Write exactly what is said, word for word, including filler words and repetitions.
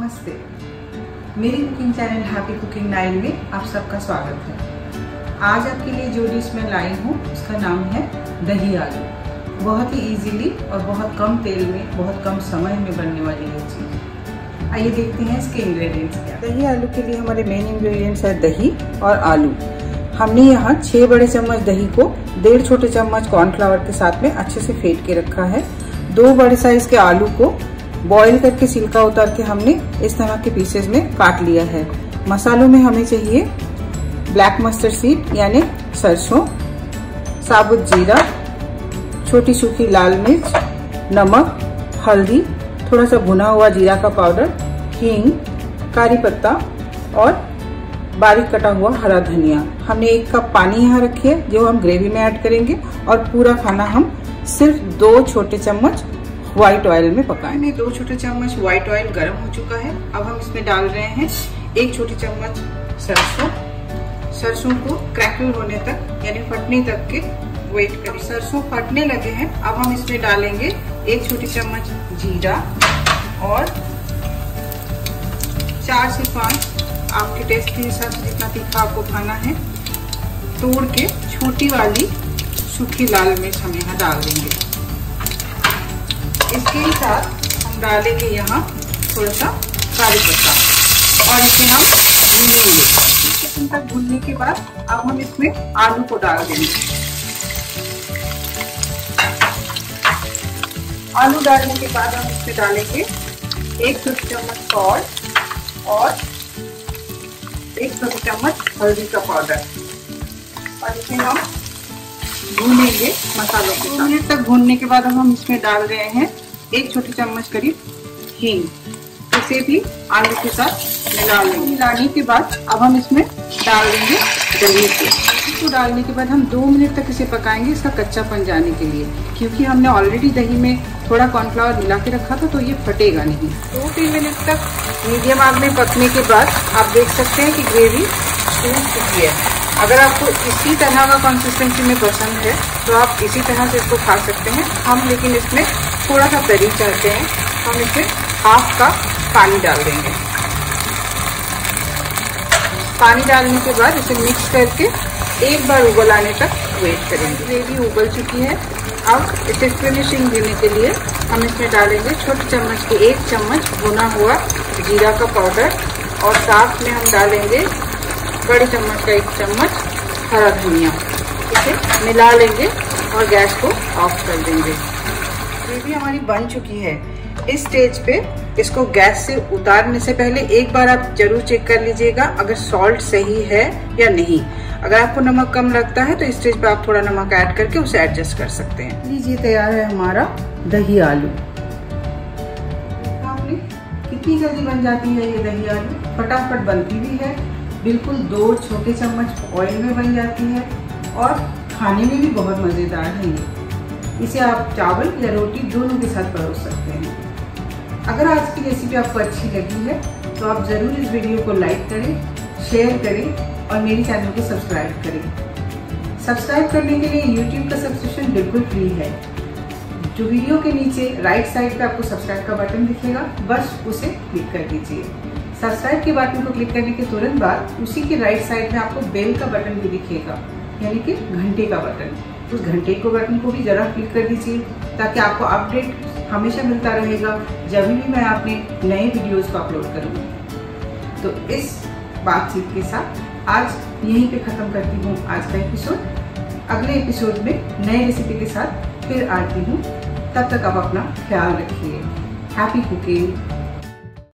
नमस्ते, मेरी cooking channel happy cooking nine में आप सबका स्वागत है। आज आपके लिए जो डिश मैं लाई हूँ उसका नाम है दही आलू। बहुत ही इजीली और बहुत कम तेल में, बहुत कम समय में बनने वाली ये चीज़। आइए देखते हैं इसके इंग्रेडिएंट्स क्या। दही आलू के लिए हमारे मेन इंग्रेडिएंट्स है दही और आलू। हमने यहाँ छः बड़े चम्मच दही को डेढ़ छोटे चम्मच कॉर्नफ्लावर के साथ में अच्छे से फेंट के रखा है। दो बड़े साइज के आलू को बॉईल करके छिलका उतार के हमने इस तरह के पीसेस में काट लिया है। मसालों में हमें चाहिए ब्लैक मस्टर्ड सीड यानी सरसों, साबुत जीरा, छोटी सूखी लाल मिर्च, नमक, हल्दी, थोड़ा सा भुना हुआ जीरा का पाउडर, हींग, कारी पत्ता और बारीक कटा हुआ हरा धनिया। हमने एक कप पानी यहाँ रखी है जो हम ग्रेवी में ऐड करेंगे और पूरा खाना हम सिर्फ दो छोटे चम्मच व्हाइट ऑयल में पकाएंगे। दो छोटे चम्मच व्हाइट ऑयल गर्म हो चुका है। अब हम इसमें डाल रहे हैं एक छोटी चम्मच सरसों। सरसों को क्रैकल होने तक यानी फटने तक के वेट करें। सरसों फटने लगे हैं। अब हम इसमें डालेंगे एक छोटी चम्मच जीरा और चार से पांच आपके टेस्ट के हिसाब से जितना तीखा आपको खाना है तोड़ के छोटी वाली सूखी लाल मिर्च हम यहाँ डाल देंगे। इसके साथ हम डालेंगे यहाँ थोड़ा सा कारी पत्ता और इसे हम भूनेंगे। तीस सेकंड तक भूनने के बाद अब हम इसमें आलू को डाल देंगे। आलू डालने के बाद हम इसमें डालेंगे एक छोटी चम्मच सॉल्ट और एक छोटी चम्मच हल्दी का पाउडर और इसे हम भूनेंगे मसालों के साथ। दो मिनट तक भूनने के बाद हम इसमें डाल रहे हैं एक छोटी चम्मच करीब हींग। इसे भी आलू के साथ मिला लेंगे। मिलाने के बाद अब हम इसमें डाल देंगे दही को। दही को डालने के बाद हम दो मिनट तक इसे पकाएंगे इसका कच्चापन जाने के लिए, क्योंकि हमने ऑलरेडी दही में थोड़ा कॉर्नफ्लावर मिला के रखा था तो ये फटेगा नहीं। दो तीन मिनट तक मीडियम आग में पकने के बाद आप देख सकते हैं कि ग्रेवी सूख चुकी है। अगर आपको इसी तरह का कंसिस्टेंसी में पसंद है तो आप इसी तरह से इसको खा सकते हैं। हम लेकिन इसमें थोड़ा सा तरी चाहते हैं, हम इसमें हाफ कप पानी डाल देंगे। पानी डालने के बाद इसे मिक्स करके एक बार उबल आने तक वेट करेंगे। ग्रेवी उबल चुकी है। अब इसे फिनिशिंग देने के लिए हम इसमें डालेंगे छोटे चम्मच के एक चम्मच भुना हुआ जीरा का पाउडर और साथ में हम डालेंगे बड़े चम्मच का एक चम्मच हरा धनिया। इसे मिला लेंगे और गैस को ऑफ कर देंगे। ग्रेवी हमारी बन चुकी है। इस स्टेज पे इसको गैस से उतारने से पहले एक बार आप जरूर चेक कर लीजिएगा अगर सॉल्ट सही है या नहीं। अगर आपको नमक कम लगता है तो इस स्टेज पे आप थोड़ा नमक ऐड करके उसे एडजस्ट कर सकते हैं। लीजिए तैयार है हमारा दही आलू। आपने कितनी जल्दी बन जाती है ये दही आलू, फटाफट बनती भी है, बिल्कुल दो छोटे चम्मच ऑयल में बन जाती है और खाने में भी बहुत मज़ेदार है ये। इसे आप चावल या रोटी दोनों के साथ परोस सकते हैं। अगर आज की रेसिपी आपको अच्छी लगी है तो आप ज़रूर इस वीडियो को लाइक करें, शेयर करें और मेरे चैनल को सब्सक्राइब करें। सब्सक्राइब करने के लिए यूट्यूब का सब्सक्रिप्शन बिल्कुल फ्री है। जो वीडियो के नीचे राइट साइड पे आपको सब्सक्राइब का बटन दिखेगा, बस उसे क्लिक कर दीजिए। सब्सक्राइब के बटन को क्लिक करने के तुरंत बाद उसी के राइट साइड में आपको बेल का बटन भी दिखेगा यानी कि घंटे का बटन। उस घंटे को बटन को भी जरा क्लिक कर दीजिए ताकि आपको अपडेट हमेशा मिलता रहेगा जब भी मैं अपने नए वीडियोस को अपलोड करूँगी। तो इस बातचीत के साथ आज यहीं पे ख़त्म करती हूँ आज का एपिसोड। अगले एपिसोड में नए रेसिपी के साथ फिर आती हूँ। तब तक आप अपना ख्याल रखिए। Happy cooking.